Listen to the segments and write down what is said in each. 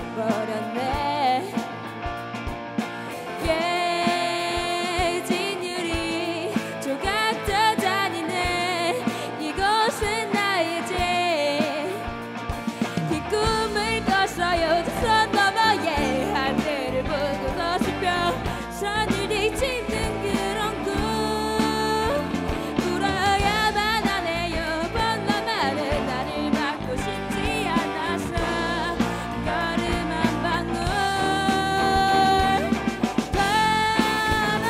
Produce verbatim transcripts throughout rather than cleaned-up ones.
버렸네. 깨진 유리 조각 떠다니네. 이곳은 나의 집. 이 꿈을 꿨어요. 두 손 넘어 예 하늘을 보고서 싶어 선을 뒤집는 그런 꿈. 울어야만 하네요. 번나만은 나를 받고 싶지 않아서 걸음 한 방울. 파란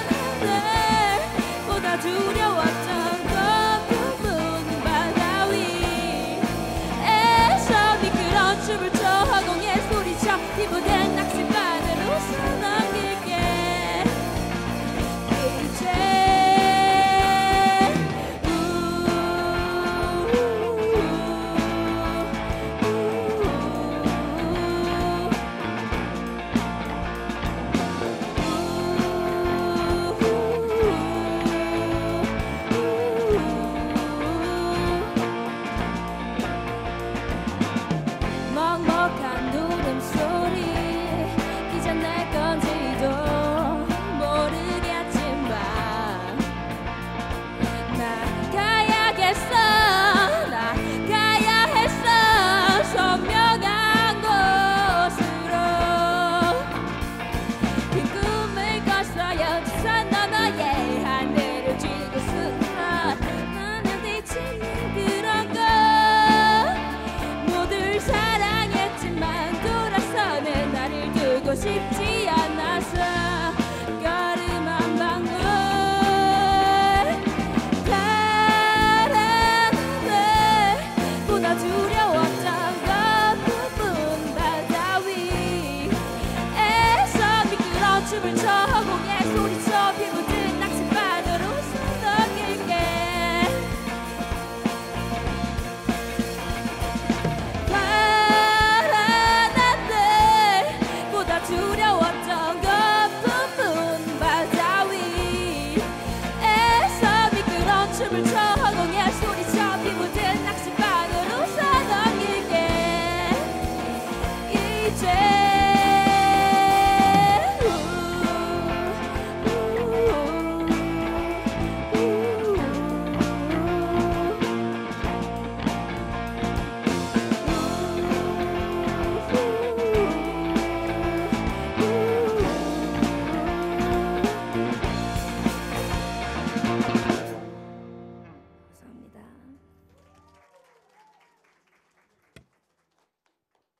하늘보다 두려웠던 거푸문 바다 위에서 미끄러운 춤을 춰 허공에 소리쳐 피부된 낚싯바늘로 손 넘길게. 이제 먹먹한 울음소리 이제 내 건지도 모르겠지만 나가야겠어. 나가야 했어. 선명한 곳으로. 그 꿈을 꿨어요. 두 손 넘어 예 하늘을 쥐고 숨어 나는 뒤치는 그런 것. 모두 사랑했지만 돌아서는 나를 두고 싶지 않아서 걸음 한 방울. 파란 하늘보다 두려웠던 거푸문 바다 위에서 미끄러운 춤을 춰 허공에 소리쳐 피부든 낚싯바늘로 손 넘길게. 파란 하늘보다 두려웠던 거푸문 바다 위에서 미끄러운 춤을 춰 허공에 소리쳐 피부든 낚싯바늘로 손 넘길게. 이제